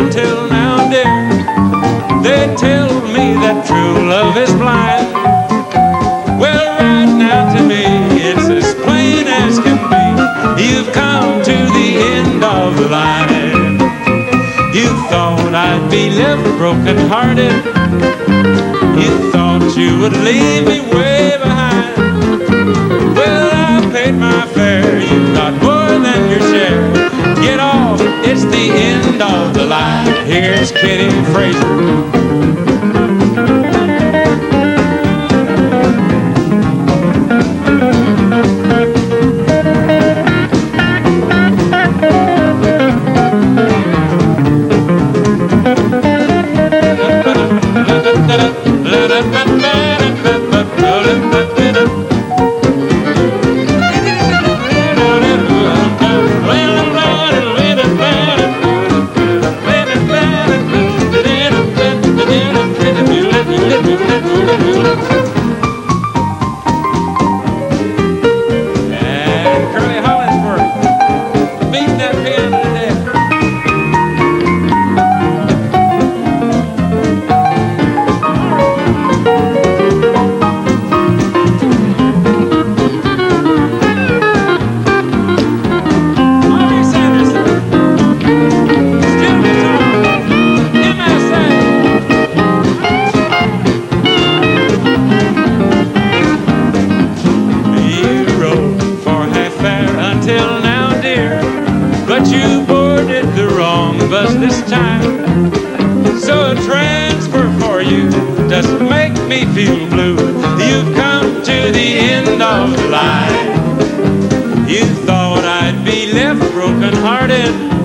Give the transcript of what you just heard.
until now, dear. They tell me that true love is blind. Well, right now to me it's as plain as can be. You've come to the end of the line. You thought I'd be left broken-hearted. You thought you would leave me way behind. Well, I paid my fare. You got more than your share. Get off, it's the end of the line. Here's Kitty Fraser. But you boarded the wrong bus this time, so a transfer for you doesn't make me feel blue. You've come to the end of the line. You thought I'd be left broken-hearted.